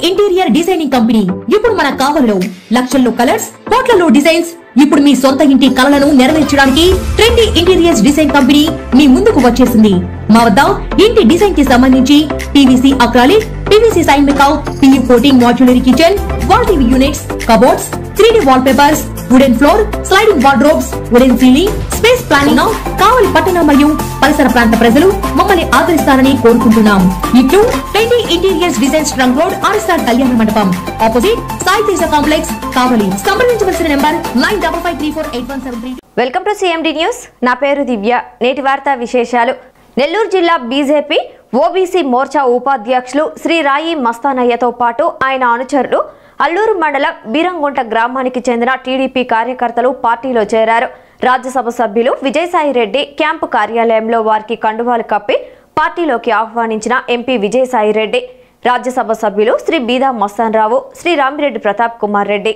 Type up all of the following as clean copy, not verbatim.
Interior designing company ఇప్పుడు మన కావలిలో లక్షల్లో కలర్స్, కోట్లలో డిజైన్స్. ఇప్పుడు మీ సొంత ఇంటి కలలను నెరవేర్చడానికి ట్రెండీ ఇంటీరియర్స్ డిజైన్ కంపెనీ మీ ముందుకు వచ్చేసింది. మా వద్ద ఇంటి డిజైన్ కి సంబంధించి PVC acrylic, PVC sun mica, PU coating modular kitchen, wall TV units, cupboards, 3D wall papers, wooden floor, sliding wardrobes, wooden ceiling, space planning. Kavali పట్టణ మరియు పరిసర ప్రాంత ప్రజలు మమ్మల్ని ఆదరిస్తారని కోరుకుంటున్నాం. ఇట్లు trendy interiors designs trunk road, RSR Kalyana Mandapam, opposite Sai Teja complex, Kavali. సంప్రదించవలసిన number 9553481732. Welcome to CMD news. నా పేరు దివ్య. నేటి వార్తా విశేషాలు. నెల్లూరు జిల్లా బీజేపీ ఓబీసీ మోర్చా ఉపాధ్యక్షులు శ్రీ రాయి మస్తానయ్యతో పాటు ఆయన అనుచరులు అల్లూరు మండలం బీరంగుంట గ్రామానికి చెందిన టీడీపీ కార్యకర్తలు పార్టీలో చేరారు. రాజ్యసభ సభ్యులు విజయసాయి రెడ్డి క్యాంపు కార్యాలయంలో వారికి కండువాలు కప్పి పార్టీలోకి ఆహ్వానించిన ఎంపీ విజయసాయి రెడ్డి, రాజ్యసభ సభ్యులు శ్రీ బీదా మస్తాన్ రావు, శ్రీ రామిరెడ్డి ప్రతాప్ కుమార్ రెడ్డి.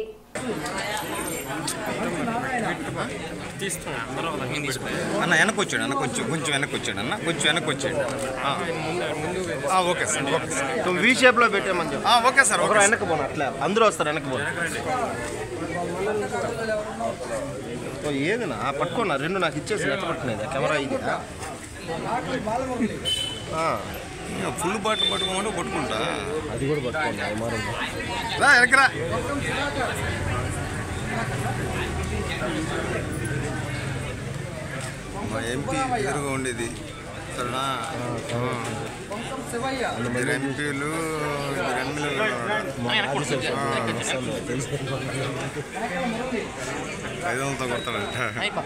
అన్న వెనక్కి వచ్చాడు అన్న, కొంచెం వెనక్కి వచ్చాడు అన్న, కొంచెం వెనక్కి వచ్చాడు. Okay sir, okay sir. V షేప్లో పెట్టామని చెప్పి. Okay sir. ఒకరు వెనక్కి పోను, అట్లా అందరూ వస్తారు వెనక్కి పోను. ఏదినా పట్టుకున్నా, రెండు నాకు ఇచ్చేసి ఎట్లా పట్టుకునేది కెమెరా ఇది. ఫుల్ బాటిల్ పట్టుకోమంటే పట్టుకుంటా, అది కూడా పట్టుకోండి. వెనకరా మా ఎంపీ ఎదురుగా ఉండేది సరేనా. ఇద్దరు ఎంపీలు, ఇద్దరు ఎమ్మెల్యేలు, 500తో కొడతాడంట.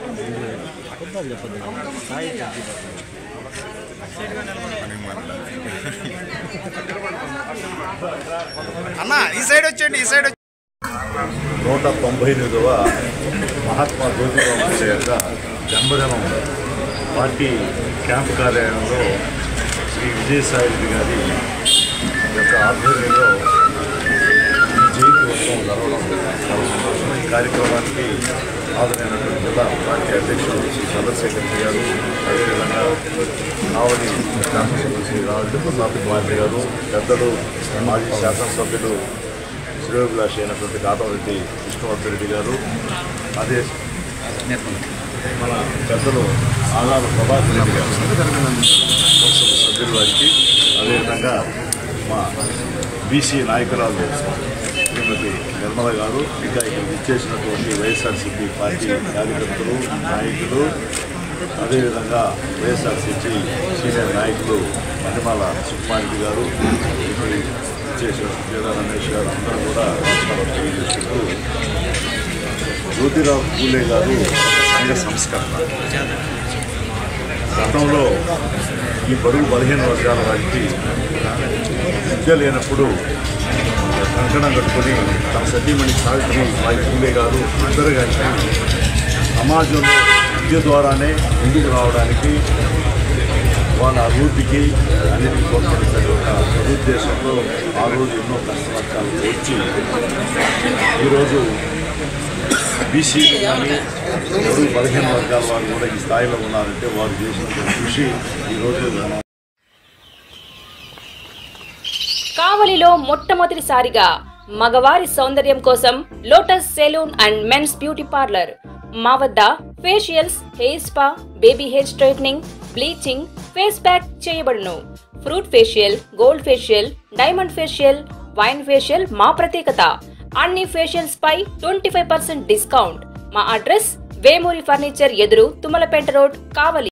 అన్న ఈ సైడ్ వచ్చేయండి, ఈ సైడ్. 198వ మహాత్మా జ్యోతిరావు పూలే యొక్క జన్మదినం పార్టీ క్యాంపు కార్యాలయంలో శ్రీ విజయసాయి రెడ్డి గారి యొక్క ఆధ్వర్యంలో ఈ జయంతి ఉత్సవం జరగడం చాలా సంతోషం. ఈ కార్యక్రమానికి హాజరైనటువంటి జిల్లా పార్టీ అధ్యక్షుడు శ్రీ చంద్రశేఖర్ గారు, అదేవిధంగా కావలి శాసనసభ్యులు శ్రీ రామిరెడ్డి ప్రతాప్ కుమార్ గారు, పెద్దలు మాజీ శాసనసభ్యులు శ్రేయోభిలాషి అయినటువంటి కాటమరెడ్డి విష్ణువర్ధన్ రెడ్డి గారు, అదే మన పెద్దలు ఆదాల ప్రభాకర్ రెడ్డి గారు, లోక్సభ సభ్యుల వారికి, అదేవిధంగా మా బీసీ నాయకురాలు శ్రీమతి నిర్మల గారు, ఇంకా ఇక్కడ ఇచ్చేసినటువంటి వైఎస్ఆర్సీపీ పార్టీ కార్యకర్తలు, నాయకులు, అదేవిధంగా వైఎస్ఆర్సీపీ సీనియర్ నాయకులు మణిమాల సుకుమారెడ్డి గారు, చేసిన జేడా రమేష్ గారు, అందరూ కూడా నమస్కారం తెలియజేసుకుంటూ, జ్యోతిరావు పూలే గారు సంఘ సంస్కరణ గతంలో ఈ బడుగు బలహీన వర్గాల వారికి విద్య లేనప్పుడు కంకణం కట్టుకొని తన సతీమణి సావిత్రిబాయి పూలే గారు అందరూ కలిసి సమాజంలో విద్య ద్వారానే ముందుకు రావడానికి, వాళ్ళ అభివృద్ధికి అన్నిటికీ తోడ్పడించిన సదుద్దేశంలో ఆ రోజు ఎన్నో కష్టనష్టాలు వచ్చి ఈరోజు బీసీలు కానీ బడుగు బలహీన వర్గాల వారు కూడా ఈ స్థాయిలో ఉన్నారంటే వారు చేసినటువంటి కృషి ఈరోజు. కావలిలో మొట్టమొదటిసారిగా మగవారి సౌందర్యం కోసం lotus salon and men's beauty parlour. మా వద్ద facials, hair spa, baby hair straightening, bleaching, face pack చేయబడును. Fruit facial, gold facial, diamond facial, wine facial మా ప్రత్యేకత. అన్ని ఫేషియల్స్ పై 25% డిస్కౌంట్. మా అడ్రస్ వేమూరి ఫర్నిచర్ ఎదురు, తుమ్మలపేట రోడ్, కావలి.